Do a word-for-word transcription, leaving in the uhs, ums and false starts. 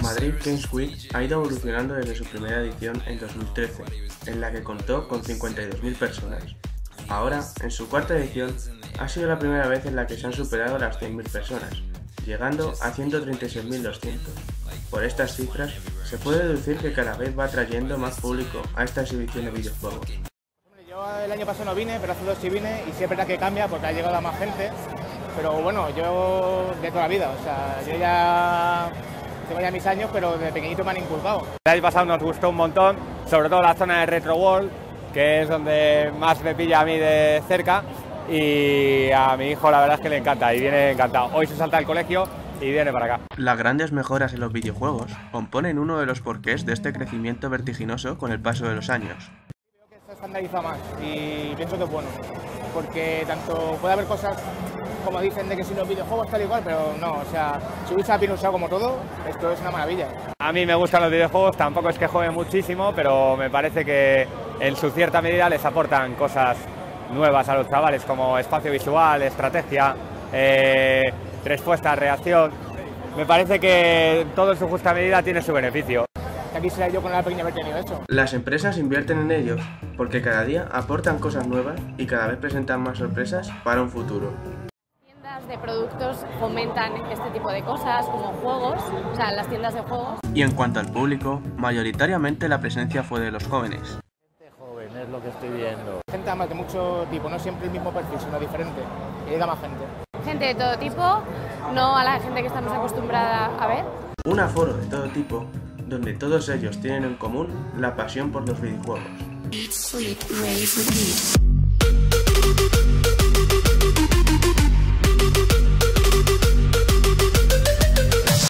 Madrid Games Week ha ido evolucionando desde su primera edición en dos mil trece, en la que contó con cincuenta y dos mil personas. Ahora, en su cuarta edición, ha sido la primera vez en la que se han superado las cien mil personas, llegando a ciento treinta y seis mil doscientos. Por estas cifras, se puede deducir que cada vez va trayendo más público a esta exhibición de videojuegos. Yo el año pasado no vine, pero hace dos sí vine y sí es verdad que cambia porque ha llegado a más gente. Pero bueno, yo de toda la vida, o sea, yo ya tengo ya mis años, pero de pequeñito me han inculcado. El año pasado nos gustó un montón, sobre todo la zona de Retro World, que es donde más me pilla a mí de cerca, y a mi hijo la verdad es que le encanta y viene encantado. Hoy se salta del colegio y viene para acá. Las grandes mejoras en los videojuegos componen uno de los porqués de este crecimiento vertiginoso con el paso de los años. Creo que se estandariza más y pienso que es bueno, porque tanto puede haber cosas como dicen de que si los videojuegos tal y cual, pero no, o sea, si hubiese bien usado como todo, esto es una maravilla. A mí me gustan los videojuegos, tampoco es que juegue muchísimo, pero me parece que en su cierta medida les aportan cosas nuevas a los chavales, como espacio visual, estrategia, eh, respuesta, reacción. Me parece que todo en su justa medida tiene su beneficio. Aquí será yo con la pequeña haber tenido eso. Las empresas invierten en ellos porque cada día aportan cosas nuevas y cada vez presentan más sorpresas para un futuro. Tiendas de productos fomentan este tipo de cosas como juegos, o sea, las tiendas de juegos. Y en cuanto al público, mayoritariamente la presencia fue de los jóvenes. Gente joven es lo que estoy viendo. Gente además de mucho tipo, no siempre el mismo perfil, sino diferente, y llega más gente. Gente de todo tipo, no a la gente que estamos acostumbrada a ver. Un aforo de todo tipo, donde todos ellos tienen en común la pasión por los videojuegos. Eat, sleep, raise, repeat.